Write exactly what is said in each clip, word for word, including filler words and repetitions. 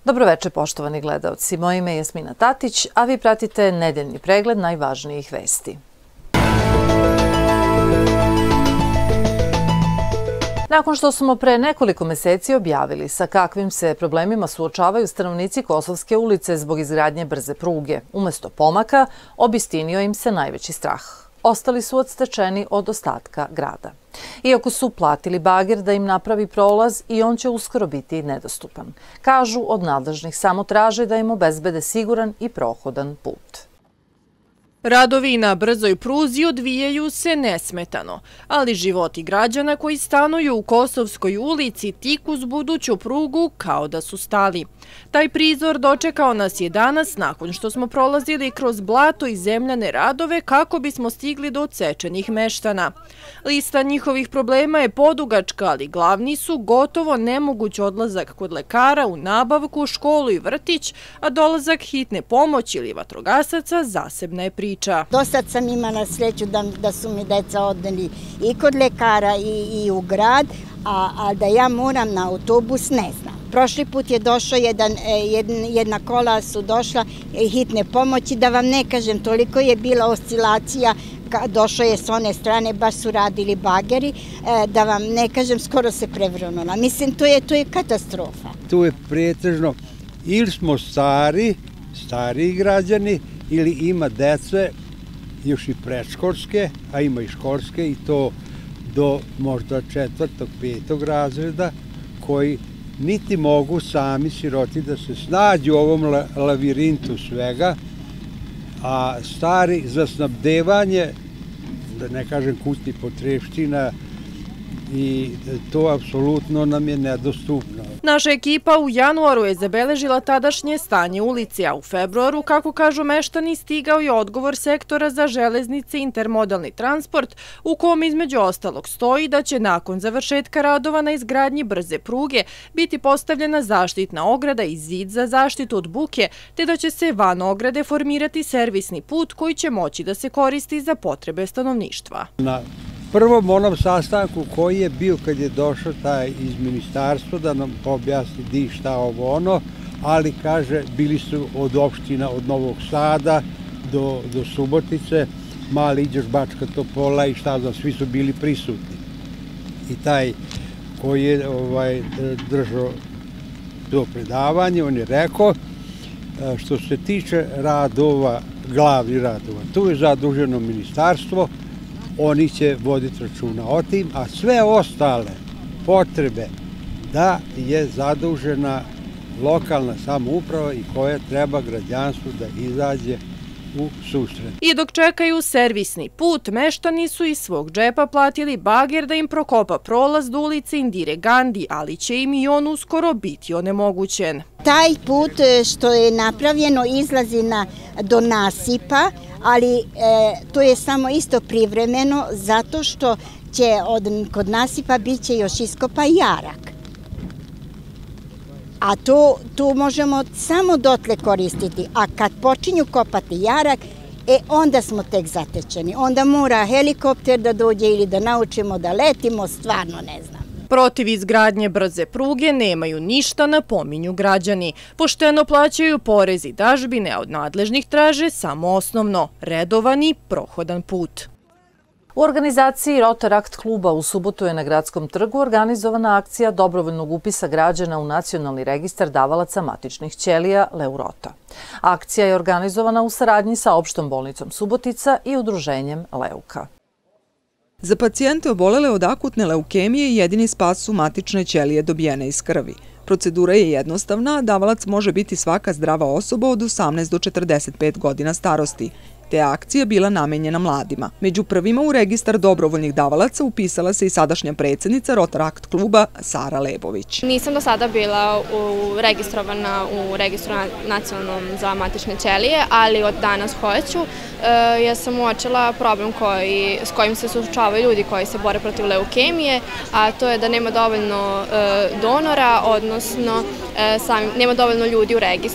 Dobroveče, poštovani gledaoci. Moje ime je Jasmina Tatić, a vi pratite nedeljni pregled najvažnijih vesti. Nakon što smo pre nekoliko meseci objavili sa kakvim se problemima suočavaju stanovnici Kosovske ulice zbog izgradnje brze pruge, umesto pomaka, obistinio im se najveći strah. Ostali su odstečeni od ostatka grada. Iako su platili bager da im napravi prolaz, i on će uskoro biti nedostupan. Kažu, od nadležnih samo traže da im obezbede siguran i prohodan put. Radovi na brzoj pruzi odvijaju se nesmetano, ali životi građana koji stanuju u Kosovskoj ulici tik uz buduću prugu kao da su stali. Taj prizor dočekao nas je danas nakon što smo prolazili kroz blato i zemljane radove kako bismo stigli do odsečenih meštana. Lista njihovih problema je podugačka, ali glavni su gotovo nemoguć odlazak kod lekara, u nabavku, školu i vrtić, a dolazak hitne pomoći ili vatrogasaca zasebna je priča. Do sad sam imala sreću da, da su mi deca odneli i kod lekara i, i u grad, a, a da ja moram na autobus ne znam. Prošli put je došao jedan, jedna kola su došla hitne pomoći, da vam ne kažem, toliko je bila oscilacija, došao je s one strane, baš su radili bageri, da vam ne kažem, skoro se prevrnula. Mislim, to je, to je katastrofa. Tu je pretežno, ili smo stari, stariji građani, ili ima dece, još i predškolske, a ima i školske, i to do možda četvrtog, petog razreda, koji niti mogu sami siroti da se snađu u ovom lavirintu svega, a stari za snabdevanje, da ne kažem kućnih potrepština, i to apsolutno nam je nedostupno. Naša ekipa u januaru je zabeležila tadašnje stanje ulici, a u februaru, kako kažu meštani, stigao je odgovor sektora za železnice i intermodalni transport, u kom između ostalog stoji da će nakon završetka radova na izgradnji brze pruge biti postavljena zaštitna ograda i zid za zaštitu od buke, te da će se van ograde formirati servisni put koji će moći da se koristi za potrebe stanovništva. Na prvom onom sastanku koji je bio kad je došao taj iz ministarstva da nam objasni di šta ovo ono, ali kaže bili su od opština od Novog Sada do, do Subotice, Mali Iđoš, Bačka Topola i šta znam, svi su bili prisutni. I taj koji je ovaj, držao to predavanje, on je rekao što se tiče radova, glavni radova, tu je zaduženo ministarstvo, oni će voditi računa o tim, a sve ostale potrebe da je zadužena lokalna samouprava i koja treba građanstvu da izađe u susret. I dok čekaju servisni put, meštani su iz svog džepa platili bager da im prokopa prolaz do ulice Indire Gandi, ali će im i on uskoro biti onemogućen. Taj put što je napravljeno izlazi na, do nasipa, ali e, to je samo isto privremeno zato što će od, kod nasipa bit će još iskopa jarak. A tu, tu možemo samo dotle koristiti, a kad počinju kopati jarak, e onda smo tek zatečeni. Onda mora helikopter da dođe ili da naučimo da letimo, stvarno ne znam. Protiv izgradnje brze pruge nemaju ništa, napominju građani. Pošteno plaćaju porez i dažbine, a od nadležnih traže samo osnovno, redovan i prohodan put. U organizaciji Rotaract kluba u subotu je na Gradskom trgu organizovana akcija dobrovoljnog upisa građana u Nacionalni registar davalaca matičnih ćelija Leurota. Akcija je organizovana u saradnji sa Opštom bolnicom Subotica i udruženjem Leuka. Za pacijente obolele od akutne leukemije jedini spas su matične ćelije dobijene iz krvi. Procedura je jednostavna, davalac može biti svaka zdrava osoba od osamnaest do četrdeset pet godina starosti. Te akcija bila namenjena mladima. Među prvima u registar dobrovoljnih davalaca upisala se i sadašnja predsjednica Rotaract kluba Sara Lebović. Nisam do sada bila registrovana u registru nacionalnom za matične ćelije, ali od danas hoću. Ja sam uočila problem koji, s kojim se suočavaju ljudi koji se bore protiv leukemije, a to je da nema dovoljno donora, odnosno nema dovoljno ljudi u registru.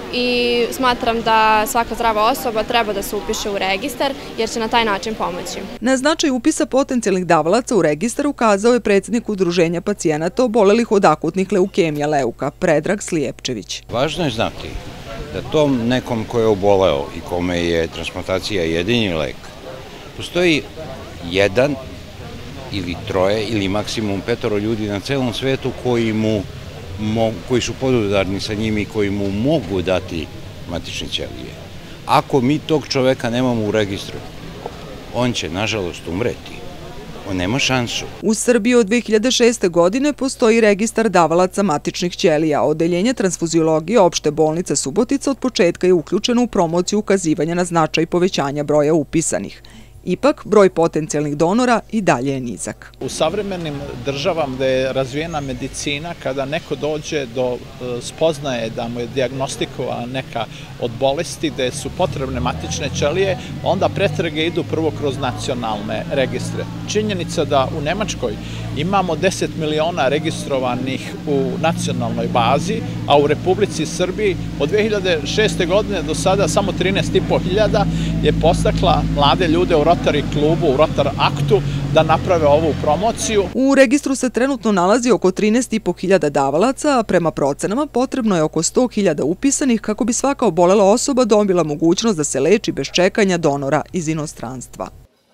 i smatram da svaka zdrava osoba treba da se upiše u registar jer će na taj način pomoći. Na značaj upisa potencijalnih davalaca u registar ukazao je predsjednik Udruženja pacijenata obolelih od akutnih leukemija Leuka, Predrag Slijepčević. Važno je znati da tom nekom ko je oboleo i kome je transplantacija jedini lek, postoji jedan ili troje ili maksimum petoro ljudi na celom svetu koji, mu, koji su podudarni sa njim i koji mu mogu dati matične ćelije. Ako mi tog čoveka nemamo u registru, on će nažalost umreti. On nema šansu. U Srbiji od dve hiljade šeste. godine postoji registar davalaca matičnih ćelija. Odeljenje transfuziologije opšte bolnice Subotica od početka je uključeno u promociju ukazivanja na značaj povećanja broja upisanih. Ipak, broj potencijalnih donora i dalje je nizak. U savremenim državama gde je razvijena medicina, kada neko dođe do spoznaje da mu je dijagnostikovana neka od bolesti gde su potrebne matične ćelije, onda pretrage idu prvo kroz nacionalne registre. Činjenica da u Nemačkoj imamo deset miliona registrovanih u nacionalnoj bazi, a u Republici Srbiji od dve hiljade šeste. godine do sada samo trinaest i po hiljada je postakla mlade ljude u Rotary klubu, u Rotar aktu da naprave ovu promociju. U registru se trenutno nalazi oko trinaest i po hiljada davalaca, a prema procenama potrebno je oko sto hiljada upisanih kako bi svaka obolela osoba dobila mogućnost da se leči bez čekanja donora iz inostranstva.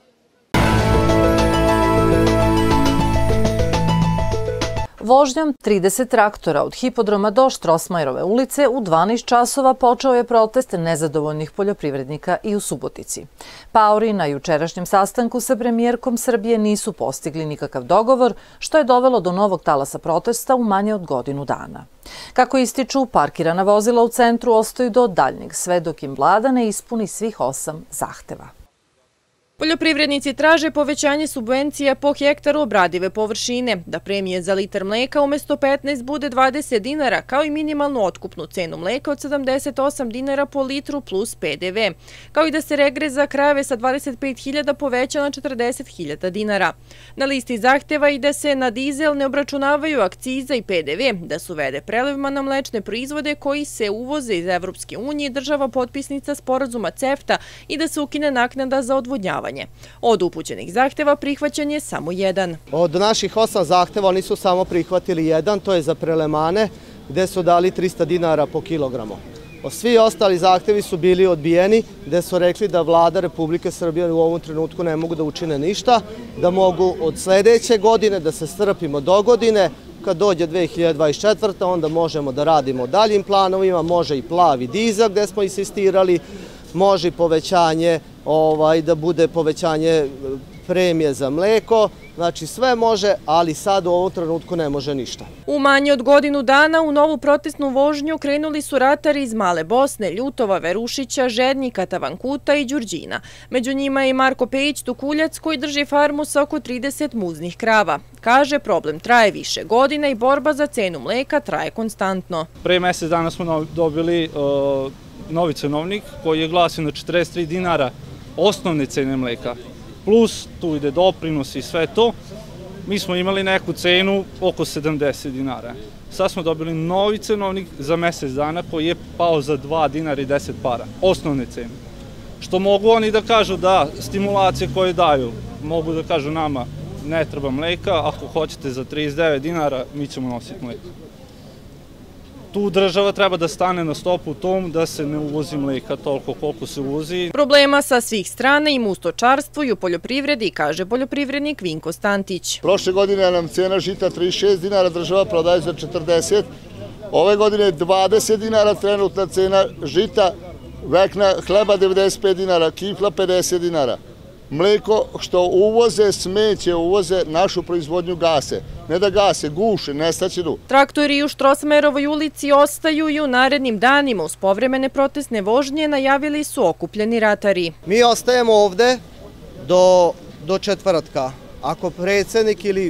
Vožnjom trideset traktora od hipodroma do Štrosmajerove ulice u dvanaest časova počeo je protest nezadovoljnih poljoprivrednika i u Subotici. Paori na jučerašnjem sastanku sa premijerkom Srbije nisu postigli nikakav dogovor, što je dovelo do novog talasa protesta u manje od godinu dana. Kako ističu, parkirana vozila u centru ostaju do daljnjeg, sve dok im vlada ne ispuni svih osam zahteva. Poljoprivrednici traže povećanje subvencija po hektaru obradive površine, da premije za litar mleka umjesto petnaest bude dvadeset dinara, kao i minimalnu otkupnu cenu mleka od sedamdeset osam dinara po litru plus pe de ve, kao i da se regres za krave sa dvadeset pet hiljada poveća na četrdeset hiljada dinara. Na listi zahteva i da se na dizel ne obračunavaju akciza i pe de ve, da se uvede prelevma na mlečne proizvode koji se uvoze iz Evropske unije, država potpisnica sporazuma CEFTA i da se ukine naknada za odvodnjavanje. Od upućenih zahteva prihvaćen je samo jedan. Od naših osam zahteva oni su samo prihvatili jedan, to je za prelemane, gde su dali trista dinara po kilogramu. Svi ostali zahtevi su bili odbijeni, gde su rekli da vlada Republike Srbije u ovom trenutku ne mogu da učine ništa, da mogu od sledeće godine da se strpimo do godine, kad dođe dve hiljade dvadeset četvrta. onda možemo da radimo daljim planovima, može i plavi dizel gde smo insistirali, može i povećanje, da bude povećanje premije za mleko, znači sve može, ali sad u ovom trenutku ne može ništa. U manje od godinu dana u novu protestnu vožnju krenuli su ratari iz Male Bosne, Ljutova, Verušića, Žednika, Tavankuta i Đurđina. Među njima je i Marko Pejić Tukuljac koji drži farmu sa oko trideset muznih krava. Kaže, problem traje više godina i borba za cenu mleka traje konstantno. Pre mesec dana smo dobili novi cenovnik koji je glasio na četrdeset tri dinara osnovne cene mleka, plus tu ide doprinos i sve to. Mi smo imali neku cenu oko sedamdeset dinara. Sad smo dobili novi cenovnik za mesec dana koji je pao za dva dinara i deset para, osnovne cene. Što mogu oni da kažu da stimulacije koje daju, mogu da kažu nama ne treba mleka, ako hoćete za trideset devet dinara mi ćemo nositi mleko. Tu država treba da stane na stopu u tom da se ne uvozi mleka toliko koliko se uvozi. Problema sa svih strana ima u stočarstvu i u poljoprivredi, kaže poljoprivrednik Vinko Stantić. Prošle godine nam cena žita trideset šest dinara, država prodaje za četrdeset. Ove godine je dvadeset dinara trenutna cena žita, vekna hleba devedeset pet dinara, kifla pedeset dinara. Mleko što uvoze, smeće uvoze, našu proizvodnju gase. Ne da gase, guše, nestaće du. Traktori u Štrosmajerovoj ulici ostaju i u narednim danima. Uz povremene protestne vožnje najavili su okupljeni ratari. Mi ostajemo ovde do četvrtka. Ako predsjednik ili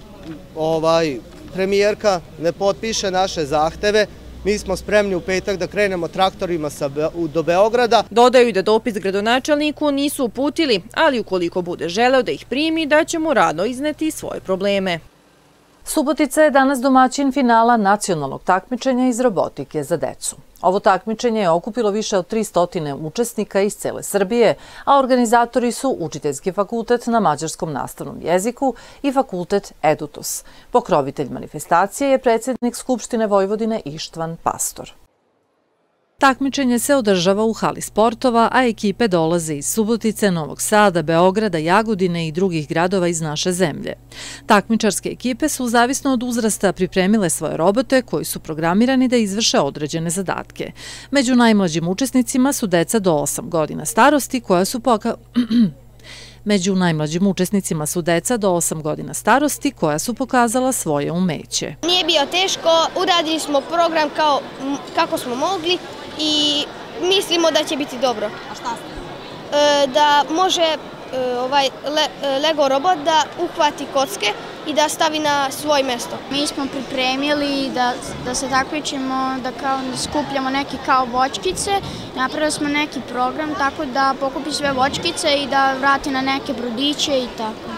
premijerka ne potpiše naše zahteve, mi smo spremni u petak da krenemo traktorima do Beograda. Dodaju da dopis gradonačelniku nisu uputili, ali ukoliko bude želeo da ih primi, da će mu rado izneti svoje probleme. Subotica je danas domaćin finala nacionalnog takmičenja iz robotike za decu. Ovo takmičenje je okupilo više od tristo učesnika iz cele Srbije, a organizatori su Učiteljski fakultet na mađarskom nastavnom jeziku i fakultet Edutus. Pokrovitelj manifestacije je predsjednik Skupštine Vojvodine Ištvan Pastor. Takmičenje se održava u hali sportova, a ekipe dolaze iz Subotice, Novog Sada, Beograda, Jagodine i drugih gradova iz naše zemlje. Takmičarske ekipe su zavisno od uzrasta pripremile svoje robote koji su programirani da izvrše određene zadatke. Među najmlađim učesnicima su deca do osam godina starosti koja su poka... Među najmlađim učesnicima su deca do osam godina starosti koja su pokazala svoje umeće. Nije bio teško, uradili smo program kao, kako smo mogli i mislimo da će biti dobro. A šta ste? E, da može e, ovaj le, Lego robot da uhvati kocke i da stavi na svoje mesto. Mi smo pripremili da, da se takmičimo, da kao skupljamo neke kao voćkice. Napravili smo neki program tako da pokupi sve voćkice i da vrati na neke brodiće i tako.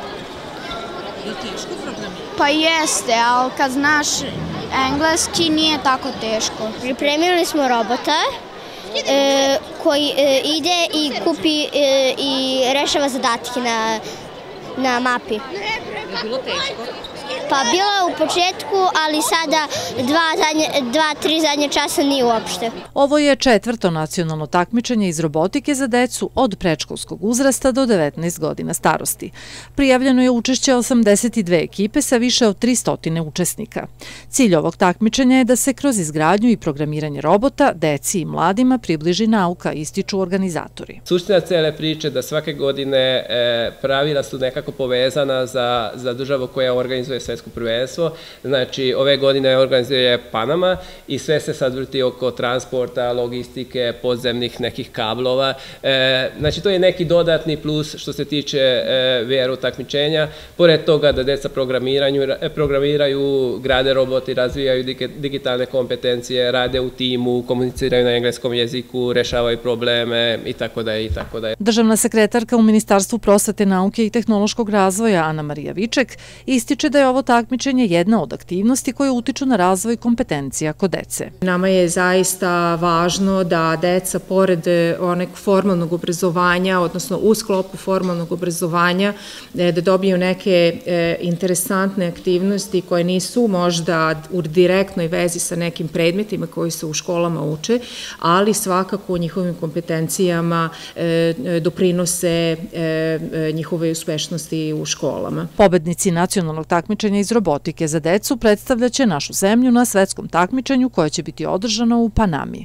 Je teško programirati? Pa jeste, ali kad znaš engleski nije tako teško. Pripremili smo robota e, koji e, ide i kupi e, i rešava zadatke na, na mapi. Je bilo teško? Pa bilo je u početku, ali sada dva, zadnje, dva, tri zadnje časa nije uopšte. Ovo je četvrto nacionalno takmičenje iz robotike za decu od predškolskog uzrasta do devetnaest godina starosti. Prijavljeno je učešće osamdeset dve ekipe sa više od tristo učesnika. Cilj ovog takmičenja je da se kroz izgradnju i programiranje robota deci i mladima približi nauka, ističu organizatori. Suština cele priče da svake godine pravila su nekako povezana za, za državu koja organizuje svetsko prvenstvo. Znači, ove godine organizuje Panama i sve se sad vrti oko transporta, logistike, podzemnih nekih kablova. E, znači, to je neki dodatni plus što se tiče e, V R takmičenja. Pored toga da deca programiraju, grade roboti, razvijaju digitalne kompetencije, rade u timu, komuniciraju na engleskom jeziku, rešavaju probleme i tako da je i tako da je. Državna sekretarka u Ministarstvu prosvete, nauke i tehnološkog razvoja Ana Marija Viček ističe da je ovo takmičenje jedna od aktivnosti koje utiču na razvoj kompetencija kod dece. Nama je zaista važno da deca pored onog formalnog obrazovanja, odnosno u sklopu formalnog obrazovanja, da dobiju neke interesantne aktivnosti koje nisu možda u direktnoj vezi sa nekim predmetima koji se u školama uče, ali svakako u njihovim kompetencijama doprinose njihove uspešnosti u školama. Pobednici nacionalnog takmičenja iz robotike za decu predstavljaće našu zemlju na svetskom takmičenju koje će biti održano u Panami.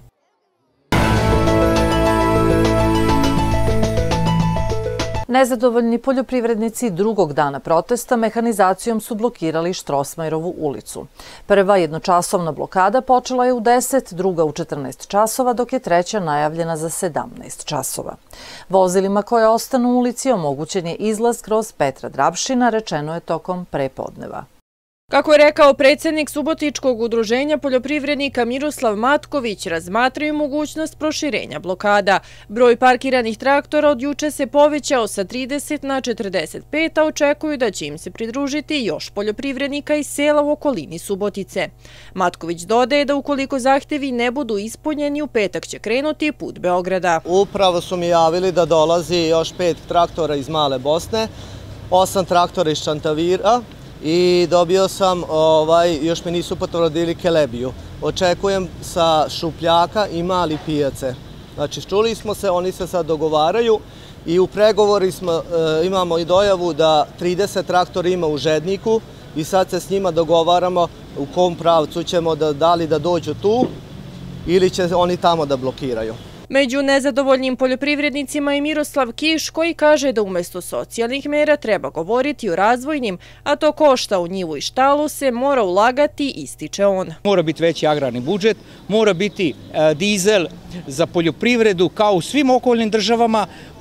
Nezadovoljni poljoprivrednici drugog dana protesta mehanizacijom su blokirali Štrosmajerovu ulicu. Prva jednočasovna blokada počela je u deset, druga u četrnaest časova, dok je treća najavljena za sedamnaest časova. Vozilima koje ostanu u ulici omogućen je izlaz kroz Petra Drapšina, rečeno je tokom prepodneva. Kako je rekao predsjednik Subotičkog udruženja poljoprivrednika Miroslav Matković, razmatraju mogućnost proširenja blokada. Broj parkiranih traktora od juče se povećao sa trideset na četrdeset pet, a očekuju da će im se pridružiti još poljoprivrednika iz sela u okolini Subotice. Matković dodaje da ukoliko zahtevi ne budu ispunjeni, u petak će krenuti put Beograda. Upravo su mi javili da dolazi još pet traktora iz Male Bosne, osam traktora iz Čantavira, i dobio sam, ovaj, još mi nisu potvrdili Kelebiju. Očekujem sa Šupljaka i Mali Pijace. Znači, čuli smo se, oni se sad dogovaraju i u pregovori smo, e, imamo i dojavu da trideset traktora ima u Žedniku i sad se s njima dogovaramo u kom pravcu ćemo da, da li da dođu tu ili će oni tamo da blokiraju. Među nezadovoljnim poljoprivrednicima je Miroslav Kiš, koji kaže da umjesto socijalnih mera treba govoriti o razvojnim, a to košta u njivu i štalu se mora ulagati, ističe on. Mora biti veći agrarni budžet, mora biti dizel za poljoprivredu kao u svim okolnim državama,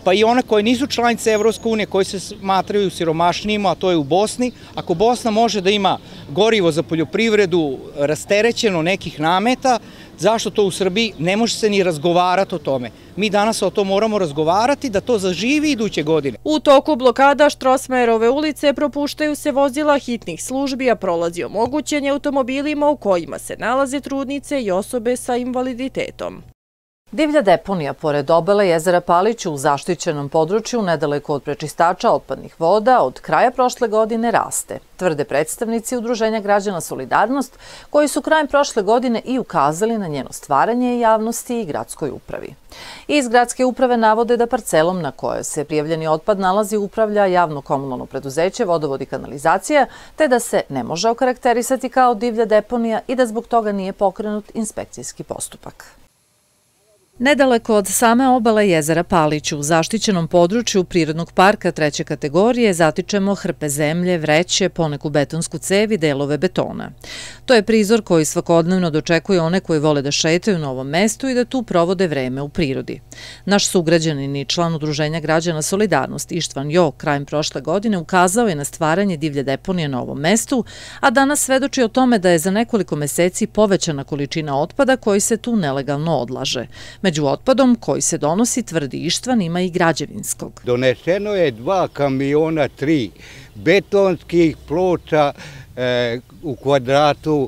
pa i one koje nisu članice Evropske unije, koje se smatraju siromašnijima, a to je u Bosni. Ako Bosna može da ima gorivo za poljoprivredu rasterećeno nekih nameta, zašto to u Srbiji ne može se ni razgovarati o tome? Mi danas o to moramo razgovarati da to zaživi iduće godine. U toku blokada Štrosmajerove ulice propuštaju se vozila hitnih službi, a prolazi omogućen je automobilima u kojima se nalaze trudnice i osobe sa invaliditetom. Divlja deponija pored obale jezera Palić u zaštićenom području nedaleko od prečistača otpadnih voda od kraja prošle godine raste, tvrde predstavnici Udruženja građana Solidarnost, koji su krajem prošle godine i ukazali na njeno stvaranje javnosti i gradskoj upravi. Iz gradske uprave navode da parcelom na kojoj se prijavljeni otpad nalazi upravlja javno komunalno preduzeće Vodovod i kanalizacija, te da se ne može okarakterisati kao divlja deponija i da zbog toga nije pokrenut inspekcijski postupak. Nedaleko od same obale jezera Palić u zaštićenom području prirodnog parka treće kategorije zatičemo hrpe zemlje, vreće, poneku betonsku cev i delove betona. To je prizor koji svakodnevno dočekuje one koji vole da šetaju na ovom mestu i da tu provode vreme u prirodi. Naš sugrađanin i član Udruženja građana Solidarnost Ištvan Jo krajem prošle godine ukazao je na stvaranje divlje deponije na ovom mestu, a danas svedoči o tome da je za nekoliko meseci povećana količina otpada koji se tu nelegalno odlaže. Među otpadom koji se donosi, tvrdi Ištvan, ima i građevinskog. Doneseno je dva kamiona, tri betonskih ploča e, u kvadratu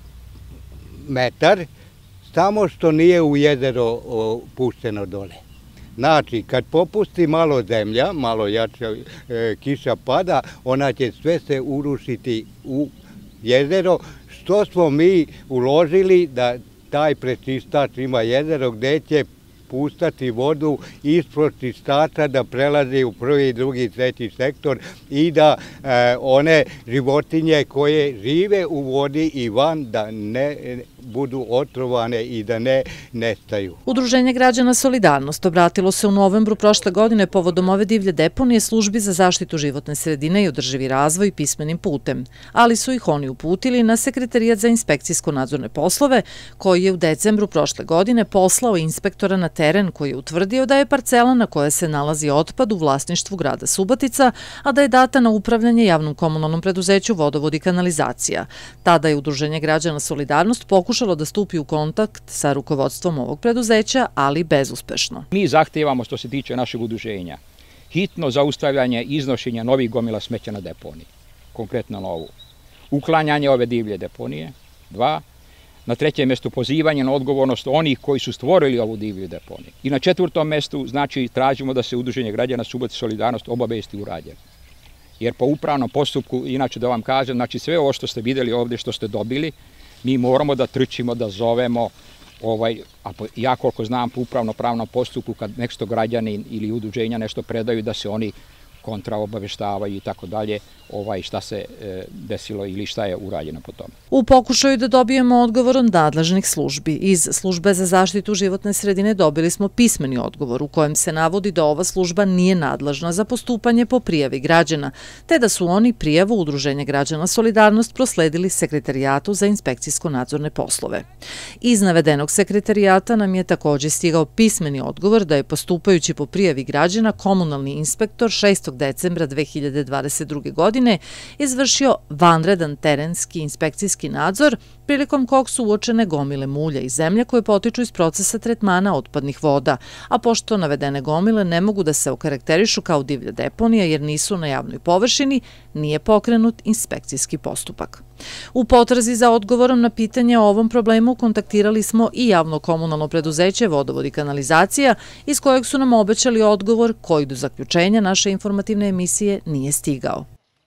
metar, samo što nije u jezero pušteno dole. Znači, kad popusti malo zemlja, malo jača e, kiša pada, ona će sve se urušiti u jezero, što smo mi uložili da taj prečistač ima jezero gde će pustati vodu ispod čistača da prelazi u prvi, drugi, treći sektor i da e, one životinje koje žive u vodi i van da ne budu otrovane i da ne nestaju. Udruženje građana Solidarnost obratilo se u novembru prošle godine povodom ove divlje deponije službi za zaštitu životne sredine i održivi razvoj pismenim putem, ali su ih oni uputili na Sekretarijat za inspekcijsko-nadzorne poslove, koji je u decembru prošle godine poslao inspektora na teren koji je utvrdio da je parcela na kojoj se nalazi otpad u vlasništvu grada Subotica, a da je data na upravljanje javnom komunalnom preduzeću Vodovod i kanalizacija. Tada je Udruženje građana Solidarnost pokušalo da stupi u kontakt sa rukovodstvom ovog preduzeća, ali bezuspešno. Mi zahtevamo, što se tiče našeg udruženja, hitno zaustavljanje iznošenja novih gomila smeća na deponiji, konkretno na ovu. Uklanjanje ove divlje deponije, dva. Na trećem mjestu pozivanje na odgovornost onih koji su stvorili ovu divlju deponiju. I na četvrtom mjestu, znači, tražimo da se Udruženje građana Subotica Solidarnost obavesti urađeno. Jer po upravnom postupku, inače da vam kažem, znači sve ovo što ste vidjeli ovdje, što ste dobili, mi moramo da trčimo, da zovemo, ovaj, a ja koliko znam po upravno-pravnom postupku, kad nešto građani ili udruženja nešto predaju, da se oni kontra obaveštavaju i tako dalje, ovaj, šta se e, desilo ili šta je urađeno po tome. U pokušaju da dobijemo odgovor od nadležnih službi. Iz Službe za zaštitu životne sredine dobili smo pismeni odgovor u kojem se navodi da ova služba nije nadležna za postupanje po prijavi građana, te da su oni prijavu Udruženja građana Solidarnost prosledili Sekretarijatu za inspekcijsko-nadzorne poslove. Iz navedenog sekretarijata nam je također stigao pismeni odgovor da je postupajući po prijavi građana komunalni inspektor šestog decembra dve hiljade dvadeset druge. godine izvršio vanredan terenski inspekcijski nadzor prilikom kog su uočene gomile mulja i zemlje koje potiču iz procesa tretmana otpadnih voda, a pošto navedene gomile ne mogu da se okarakterišu kao divlja deponija jer nisu na javnoj površini, nije pokrenut inspekcijski postupak. U potrazi za odgovorom na pitanje o ovom problemu kontaktirali smo i javno komunalno preduzeće Vodovod i kanalizacija, iz kojeg su nam obećali odgovor koji do zaključenja naše informativne emisije nije stigao.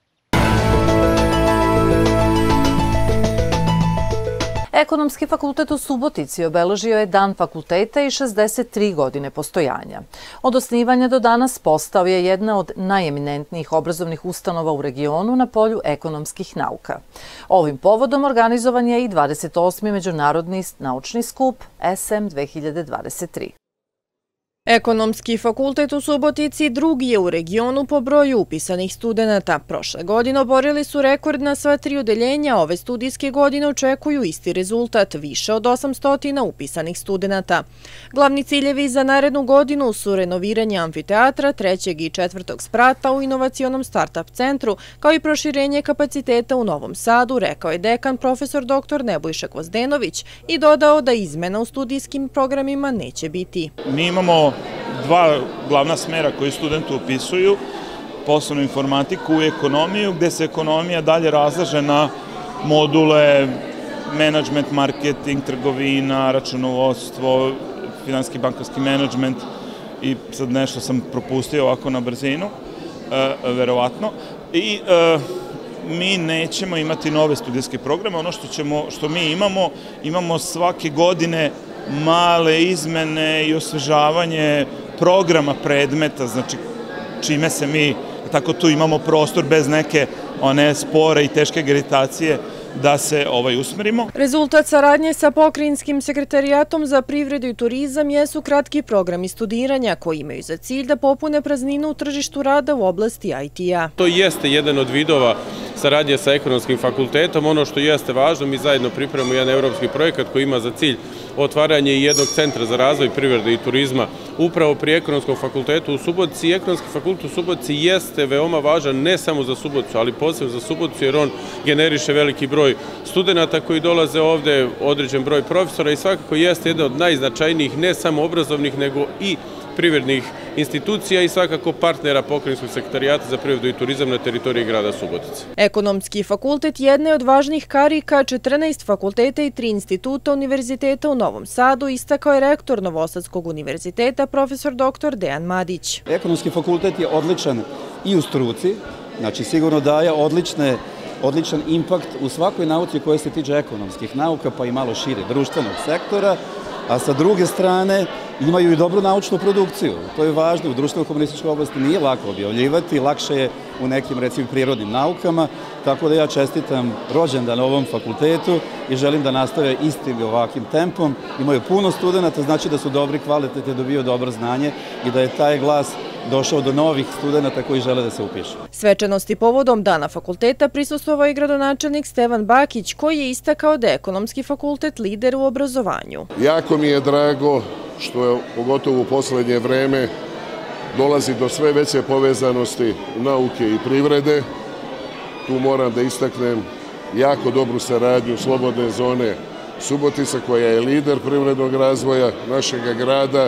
Ekonomski fakultet u Subotici obeležio je Dan fakulteta i šezdeset tri godine postojanja. Od osnivanja do danas postao je jedna od najeminentnijih obrazovnih ustanova u regionu na polju ekonomskih nauka. Ovim povodom organizovan je i dvadeset osmi Međunarodni naučni skup S M dve hiljade dvadeset tri. Ekonomski fakultet u Subotici drugi je u regionu po broju upisanih studenata. Prošle godine oborili su rekord na sva tri odeljenja, ove studijske godine očekuju isti rezultat, više od osamsto upisanih studenata. Glavni ciljevi za narednu godinu su renoviranje amfiteatra, trećeg i četvrtog sprata u inovacionom start-up centru, kao i proširenje kapaciteta u Novom Sadu, rekao je dekan profesor doktor Nebojša Gvozdenović i dodao da izmena u studijskim programima neće biti. Mi imamo dva glavna smera koji studenti upisuju, poslovnu informatiku i ekonomiju, gde se ekonomija dalje razlaže na module management, marketing, trgovina, računovodstvo, finansijski bankarski menadžment i sad nešto sam propustio ovako na brzinu, verovatno. I mi nećemo imati nove studijske programe, ono što ćemo, što mi imamo, imamo svake godine male izmene i osvežavanje programa predmeta, znači čime se mi, tako tu imamo prostor bez neke one spore i teške agitacije da se ovaj usmerimo. Rezultat saradnje sa Pokrajinskim sekretarijatom za privredu i turizam jesu kratki programi studiranja koji imaju za cilj da popune prazninu u tržištu rada u oblasti I T-a. To jeste jedan od vidova saradnje sa ekonomskim fakultetom. Ono što jeste važno, mi zajedno pripremamo jedan evropski projekat koji ima za cilj otvaranje jednog centra za razvoj privrede i turizma upravo pri ekonomskom fakultetu u Subotici. Ekonomski fakultet u Subotici jeste veoma važan ne samo za Suboticu, ali posebno za Suboticu jer on generiše veliki broj studenata koji dolaze ovde, određen broj profesora i svakako jeste jedan od najznačajnijih ne samo obrazovnih nego i privrednih institucija i svakako partnera Pokrajinskog sekretarijata za privredu i turizam na teritoriji grada Subotice. Ekonomski fakultet jedne od važnih karika, četrnaest fakulteta i tri instituta univerziteta u Novom Sadu, istakao je rektor Novosadskog univerziteta profesor doktor Dejan Madić. Ekonomski fakultet je odličan i u struci, znači sigurno daje odlične odličan impakt u svakoj nauci koja se tiče ekonomskih nauka, pa i malo šire društvenog sektora, a sa druge strane imaju i dobru naučnu produkciju. To je važno, u društveno-komunističkoj oblasti nije lako objavljivati, lakše je u nekim, recimo, prirodnim naukama, tako da ja čestitam rođendan ovom fakultetu i želim da nastave istim i ovakvim tempom. Imaju puno studenta, znači da su dobri, kvalitetni, dobiju dobro znanje i da je taj glas došao do novih studenta koji žele da se upišu. Svečanosti povodom Dana fakulteta prisustvovao i gradonačelnik Stevan Bakić, koji je istakao da je ekonomski fakultet lider u obrazovanju. Jako mi je drago što je pogotovo u poslednje vreme dolazi do sve veće povezanosti nauke i privrede. Tu moram da istaknem jako dobru saradnju slobodne zone Subotica koja je lider privrednog razvoja našeg grada,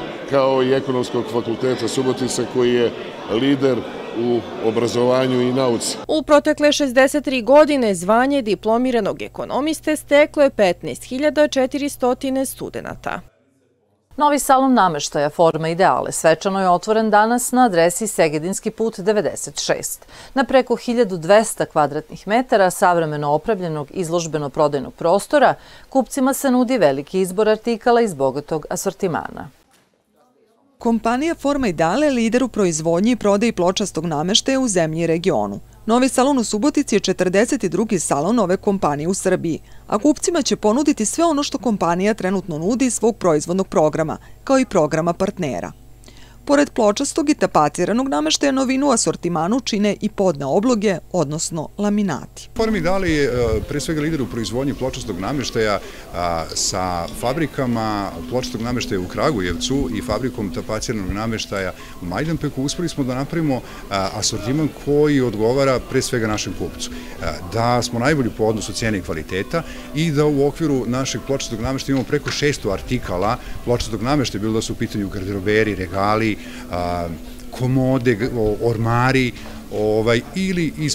kao i ekonomskog fakulteta Subotice koji je lider u obrazovanju i nauci. U protekle šezdeset tri godine zvanje diplomiranog ekonomiste steklo je petnaest hiljada četiristo studenata. Novi salon nameštaja Forma Ideale svečano je otvoren danas na adresi Segedinski put devedeset šest. Na preko hiljadu dvesta kvadratnih metara savremeno opravljenog izložbeno-prodajnog prostora kupcima se nudi veliki izbor artikala iz bogatog asortimana. Kompanija Forma Ideale je lider u proizvodnji i prodaji pločastog nameštaja u zemlji i regionu. Novi salon u Subotici je četrdeset drugi salon ove kompanije u Srbiji, a kupcima će ponuditi sve ono što kompanija trenutno nudi iz svog proizvodnog programa, kao i programa partnera. Pored pločastog i tapaciranog nameštaja, novinu u asortimanu čine i podne obloge, odnosno laminati. Forma Ideale je pre svega lider u proizvodnji pločastog nameštaja sa fabrikama pločastog nameštaja u Kragujevcu i fabrikom tapaciranog nameštaja u Majdanpeku. Uspeli smo da napravimo asortiman koji odgovara pre svega našem kupcu. Da smo najbolji po odnosu cijene i kvaliteta i da u okviru našeg pločastog nameštaja imamo preko šesto artikala pločastog nameštaja, bilo da su u pitanju garderoberi, regali, komode, ormari ili iz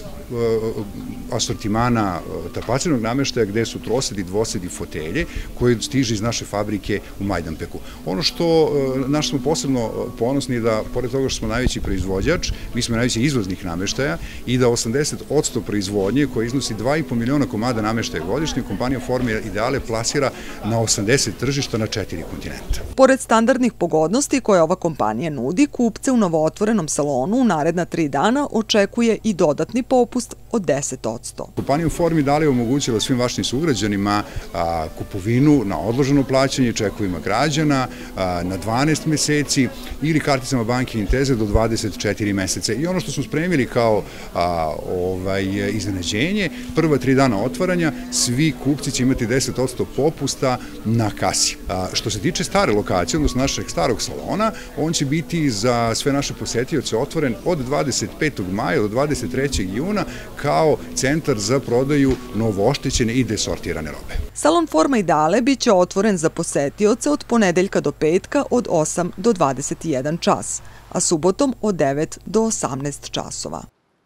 asortimana tapaciranog nameštaja gde su trosedi, dvosedi, fotelje koje stiže iz naše fabrike u Majdanpeku. Ono što naš smo posebno ponosni da, pored toga što smo najveći proizvođač, mi smo najveći izvoznih nameštaja i da osamdeset posto proizvodnje koja iznosi dva i po miliona komada nameštaja godišnje, kompanija Forma Ideale plasira na osamdeset tržišta na četiri kontinenta. Pored standardnih pogodnosti koje ova kompanija nudi, kupce u novootvorenom salonu u naredna tri dana očekuje i dodatni popust od od deset posto. Kompanija u formi Dale je omogućila svim vašim sugrađanima kupovinu na odloženo plaćanje čekovima građana na dvanaest meseci ili karticama banke Inteze do dvadeset četiri meseca. I ono što smo spremili kao iznenađenje, prva tri dana otvaranja, svi kupci će imati deset posto popusta na kasi. Što se tiče stare lokacije, odnosno našeg starog salona, on će biti za sve naše posetioce otvoren od dvadeset petog maja do dvadeset trećeg juna kao centar za prodaju novooštećene i desortirane robe. Salon Forma i Dale biće otvoren za posetioce od ponedeljka do petka od osam do dvadeset jedan čas, a subotom od devet do osamnaest časova.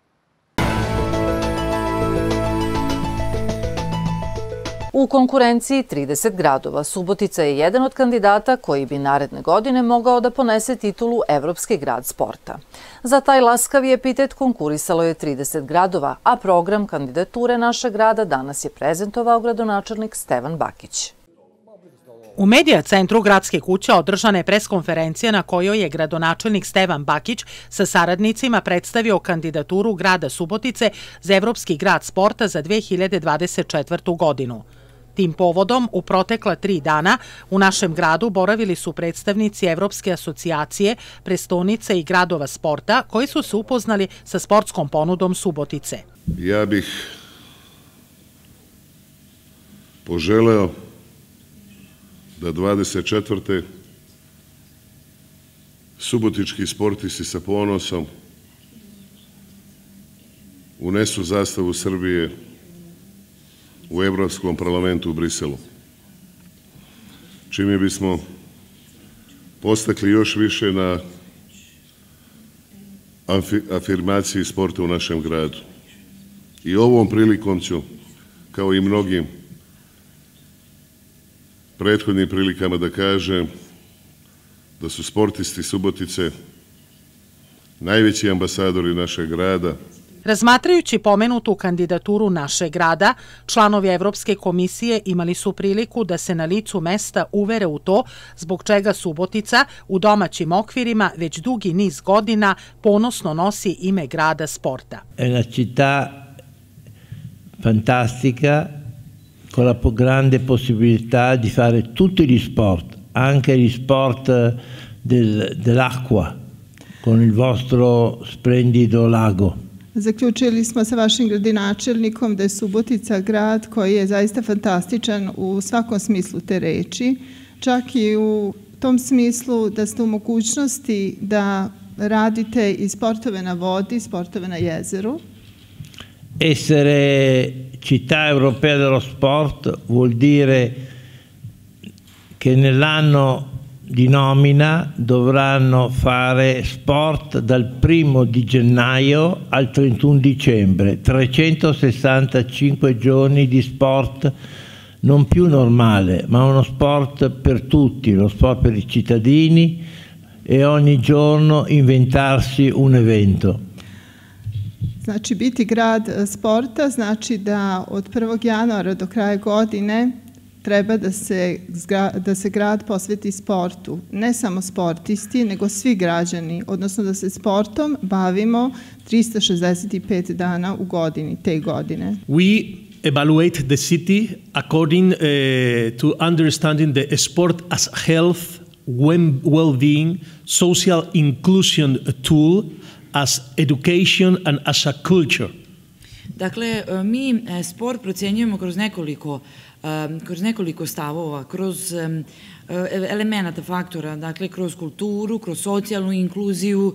U konkurenciji trideset gradova Subotica je jedan od kandidata koji bi naredne godine mogao da ponese titulu Evropski grad sporta. Za taj laskavi epitet konkurisalo je trideset gradova, a program kandidature našeg grada danas je prezentovao gradonačelnik Stevan Bakić. U Medija centru Gradske kuće održana je preskonferencija na kojoj je gradonačelnik Stevan Bakić sa saradnicima predstavio kandidaturu grada Subotice za Evropski grad sporta za dve hiljade dvadeset četvrtu. godinu. Tim povodom, u protekla tri dana u našem gradu boravili su predstavnici Evropske asocijacije, prestonice i gradova sporta koji su se upoznali sa sportskom ponudom Subotice. Ja bih poželeo da dvadeset četvrte subotički sportisti sa ponosom unesu zastavu Srbije u Evropskom parlamentu u Briselu, čime bismo postakli još više na afirmaciji sporta u našem gradu. I ovom prilikom ću, kao i mnogim prethodnim prilikama, da kažem da su sportisti Subotice najveći ambasadori našeg grada. Razmatrajući pomenutu kandidaturu našeg grada, članovi Evropske komisije imali su priliku da se na licu mesta uvere u to zbog čega Subotica u domaćim okvirima već dugi niz godina ponosno nosi ime grada sporta. È una città fantastica con la grande possibilità di fare tutti gli sport, anche gli sport del, dell'acqua con il vostro splendido lago. Zaključili smo sa vašim gradonačelnikom da je Subotica grad koji je zaista fantastičan u svakom smislu te reči, čak i u tom smislu da ste u mogućnosti da radite i sportove na vodi, sportove na jezeru. Essere città europea dello sport vuol dire che nell'anno di nomina dovranno fare sport dal primo di gennaio al trentuno dicembre, trecentosessantacinque giorni di sport non più normale, ma uno sport per tutti, lo sport per i cittadini e ogni giorno inventarsi un evento. Znači, biti grad sporta znači da od prvog januara do kraja godine treba da se, da se grad posveti sportu. Ne samo sportisti, nego svi građani, odnosno da se sportom bavimo trista šezdeset pet dana u godini, te godine. We evaluate the city according uh, to understanding the sport as health, well-being, social inclusion tool, as education and as a culture. Dakle, mi sport procenjujemo kroz nekoliko kroz nekoliko stavova, kroz elemenata, faktora, dakle, kroz kulturu, kroz socijalnu inkluziju,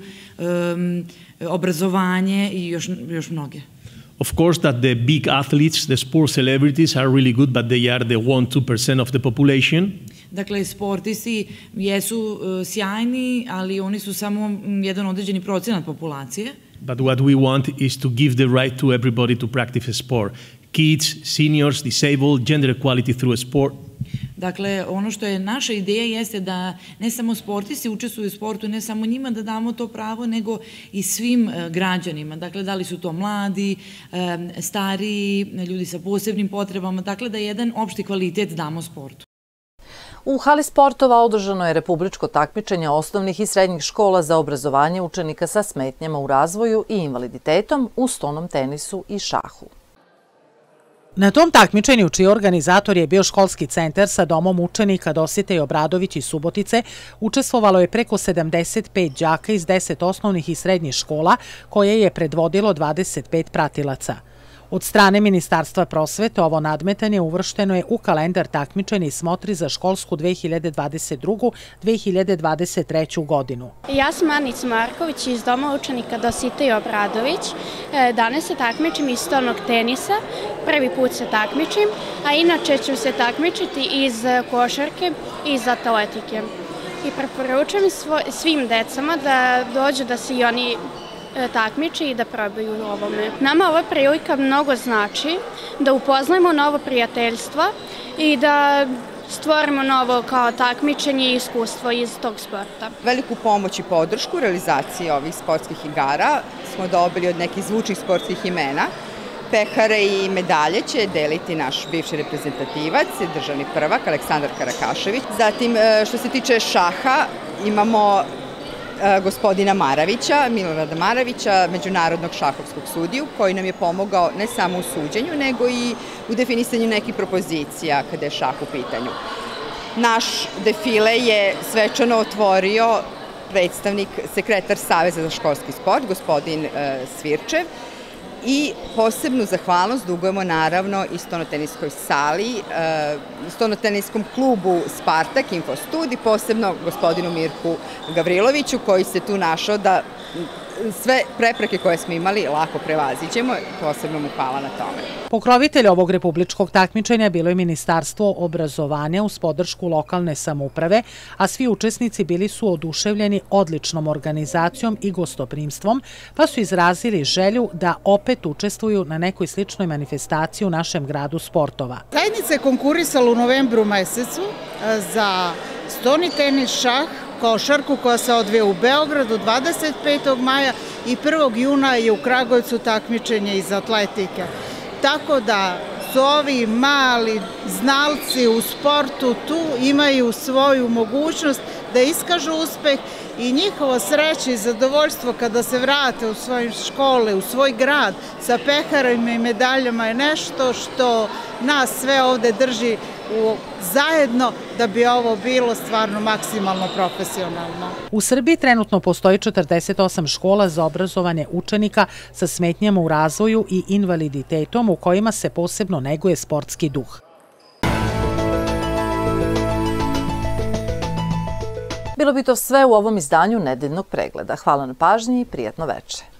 obrazovanje i još, još mnoge. Of course that the big athletes, the sport celebrities are really good, but they are the one to two percent of the population. Dakle, sportisti jesu sjajni, ali oni su samo jedan određeni procenat populacije. But what we want is to give the right to everybody to practice sport. Kids, seniors, disabled, gender equality through sport. Dakle, ono što je naša ideja jeste da ne samo sportisti učestvuju u sportu, ne samo njima da damo to pravo, nego i svim građanima. Dakle, da li su to mladi, stariji, ljudi sa posebnim potrebama, dakle da jedan opšti kvalitet damo sportu. U hali sportova održano je republičko takmičenje osnovnih i srednjih škola za obrazovanje učenika sa smetnjama u razvoju i invaliditetom u stonom tenisu i šahu. Na tom takmičenju, čiji organizator je bio školski centar sa domom učenika Dositej Obradović iz Subotice, učestvovalo je preko sedamdeset pet đaka iz deset osnovnih i srednjih škola, koje je predvodilo dvadeset pet pratilaca. Od strane Ministarstva prosvete ovo nadmetanje uvršteno je u kalendar takmičenja i smotri za školsku dve hiljade dvadeset drugu do dve hiljade dvadeset treću godinu. Ja sam Anica Marković iz Doma učenika Dositej Obradović. Danas se takmičim iz stonog tenisa. Prvi put se takmičim, a inače ću se takmičiti iz košarke i iz atletike. I preporučujem svim decama da dođu da se i oni takmiče i da probaju ovome. Nama ova prilika mnogo znači da upoznajemo novo prijateljstvo i da stvorimo novo kao takmičenje i iskustvo iz tog sporta. Veliku pomoć i podršku u realizaciji ovih sportskih igara smo dobili od nekih zvučnih sportskih imena. Pehare i medalje će deliti naš bivši reprezentativac, državni prvak Aleksandar Karakašević. Zatim, što se tiče šaha, imamo gospodina Maravića, Milorada Maravića, međunarodnog šahovskog sudiju, koji nam je pomogao ne samo u suđenju, nego i u definisanju nekih propozicija kada je šah u pitanju. Naš defile je svečano otvorio predstavnik, sekretar Saveza za školski sport, gospodin Svirčev, i posebnu zahvalnost dugujemo naravno i stonoteniskoj sali, stonoteniskom klubu Spartak Infostud i posebno gospodinu Mirku Gavriloviću koji se tu našao da sve prepreke koje smo imali lako prevaziđemo. Posebno mu hvala na tome. Pokrovitelj ovog republičkog takmičenja bilo je Ministarstvo obrazovanja uz podršku lokalne samouprave, a svi učesnici bili su oduševljeni odličnom organizacijom i gostoprimstvom, pa su izrazili želju da opet učestvuju na nekoj sličnoj manifestaciji u našem gradu sportova. Zajednica je konkurisala u novembru mesecu za stoni tenis, šah, košarku koja se odvija u Beogradu dvadeset petog maja i prvog juna je u Kragujevcu takmičenje iz atletike. Tako da su ovi mali znalci u sportu tu imaju svoju mogućnost da iskažu uspeh i njihovo sreće i zadovoljstvo kada se vrate u svoje škole, u svoj grad sa peharima i medaljama je nešto što nas sve ovde drži zajedno da bi ovo bilo stvarno maksimalno profesionalno. U Srbiji trenutno postoji četrdeset osam škola za obrazovanje učenika sa smetnjama u razvoju i invaliditetom u kojima se posebno neguje sportski duh. Bilo bi to sve u ovom izdanju Nedeljnog pregleda. Hvala na pažnji i prijatno veče.